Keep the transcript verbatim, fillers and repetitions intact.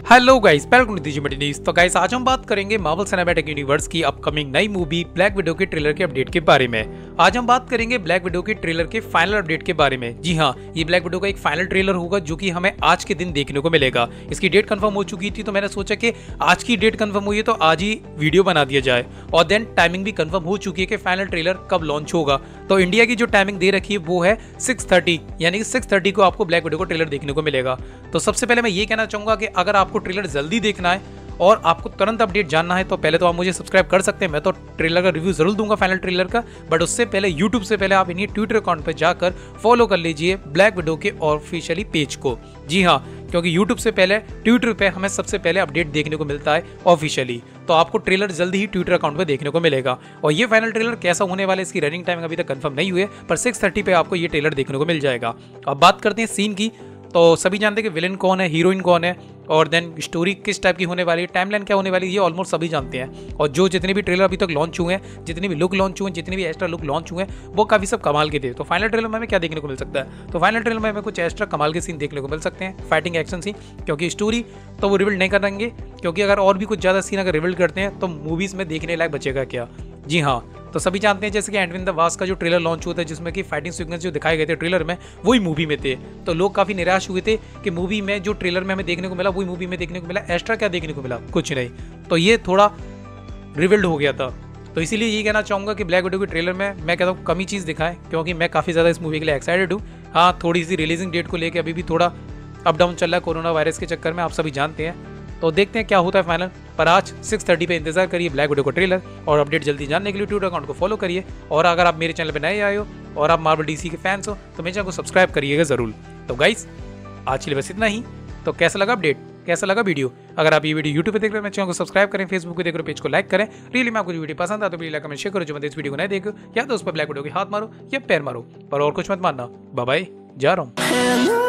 Hello guys, welcome to दीजिए news. तो guys आज हम बात करेंगे मार्वल सिनेमैटिक यूनिवर्स की अपकमिंग नई मूवी ब्लैक विडो के ट्रेलर के अपडेट के बारे में। आज हम बात करेंगे ब्लैक विडो के ट्रेलर के फाइनल अपडेट के बारे में। जी हां, ये ब्लैक विडो का एक फाइनल ट्रेलर होगा जो कि हमें आज के दिन देखने को मिलेगा। इसकी डेट कंफर्म हो चुकी थी, तो मैंने सोचा कि आज की डेट कंफर्म हुई है तो आज ही वीडियो बना दिया जाए। और देन टाइमिंग भी कंफर्म हो चुकी है कि फाइनल ट्रेलर कब लॉन्च होगा। तो इंडिया की जो टाइमिंग दे रखी है वो है सिक्स थर्टी, यानी कि सिक्स थर्टी को आपको ब्लैक विडो का ट्रेलर देखने को मिलेगा। तो सबसे पहले मैं ये कहना चाहूंगा कि अगर आपको ट्रेलर जल्दी देखना है और आपको तुरंत अपडेट जानना है तो पहले तो आप मुझे सब्सक्राइब कर सकते हैं। मैं तो ट्रेलर का रिव्यू जरूर दूंगा फाइनल ट्रेलर का, बट उससे पहले यूट्यूब से पहले आप इन्हीं ट्विटर अकाउंट पर जाकर फॉलो कर लीजिए ब्लैक विडो के ऑफिशियली पेज को। जी हाँ, क्योंकि यूट्यूब से पहले ट्विटर पे हमें सबसे पहले अपडेट देखने को मिलता है ऑफिशियली। तो आपको ट्रेलर जल्दी ही ट्विटर अकाउंट पे देखने को मिलेगा। और ये फाइनल ट्रेलर कैसा होने वाला है, इसकी रनिंग टाइम अभी तक कंफर्म नहीं हुई है, पर सिक्स थर्टी पे आपको ये ट्रेलर देखने को मिल जाएगा। अब बात करते हैं सीन की। तो सभी जानते हैं कि विलेन कौन है, हीरोइन कौन है, और देन स्टोरी किस टाइप की होने वाली है, टाइमलाइन क्या होने वाली है, ये ऑलमोस्ट सभी जानते हैं। और जो जितने भी ट्रेलर अभी तक लॉन्च हुए हैं, जितने भी लुक लॉन्च हुए हैं, जितने भी एक्स्ट्रा लुक लॉन्च हुए हैं, वो काफी सब कमाल के थे। तो फाइनल ट्रेलर में हमें क्या देखने को मिल सकता है? तो फाइनल ट्रेलर में हमें कुछ एक्स्ट्रा कमाल के सीन देखने को मिल सकते हैं, फाइटिंग एक्शन सीन। क्योंकि स्टोरी तो वो रिवील नहीं करेंगे, क्योंकि अगर और भी कुछ ज्यादा सीन अगर रिवील करते हैं तो मूवीज में देखने लायक बचेगा क्या। जी हाँ, तो सभी जानते हैं जैसे कि एंटविन द वास्प का जो ट्रेलर लॉन्च हुआ था, जिसमें कि फाइटिंग सीक्वेंस जो दिखाए गए थे ट्रेलर में, वही मूवी में थे। तो लोग काफी निराश हुए थे कि मूवी में जो ट्रेलर में हमें देखने को मिला वही मूवी में देखने को मिला, एक्स्ट्रा क्या देखने को मिला, कुछ नहीं। तो ये थोड़ा रिवील्ड हो गया था। तो इसीलिए ये कहना चाहूंगा कि ब्लैक विडो के ट्रेलर में मैं कहता हूँ कम ही चीज़ दिखाएं, क्योंकि मैं काफ़ी ज़्यादा इस मूवी के लिए एक्साइटेड हूँ। हाँ, थोड़ी सी रिलीजिंग डेट को लेकर अभी भी थोड़ा अप डाउन चल रहा है कोरोना वायरस के चक्कर में, आप सभी जानते हैं। तो देखते हैं क्या होता है फाइनल। पर आज सिक्स थर्टी पे इंतजार करिए ब्लैक विडो का ट्रेलर, और अपडेट जल्दी जानने के लिए ट्विटर अकाउंट को फॉलो करिए। और अगर आप मेरे चैनल पे नए आए हो और आप मार्वल डीसी के फैंस हो तो मेरे चैनल को सब्सक्राइब करिएगा जरूर। तो गाइस आज के लिए बस इतना ही। तो कैसा लगा अपडेट, कैसा लगा वीडियो? अगर आप ये वीडियो यूट्यूब पे देख रहे हैं, चैनल को सब्सक्राइब करें, फेसबुक पे देख रहे हो पेज को लाइक करें। रियली में आपको वीडियो पसंद आता तो प्लीज लाइक कमेंट शेयर करो। जो बंदे इस वीडियो को नहीं देखो या तो उस पर ब्लैक विडो के हाथ मारो या पैर मारो, पर और कुछ मत मानना। बाय बाय, जा रहा हूँ।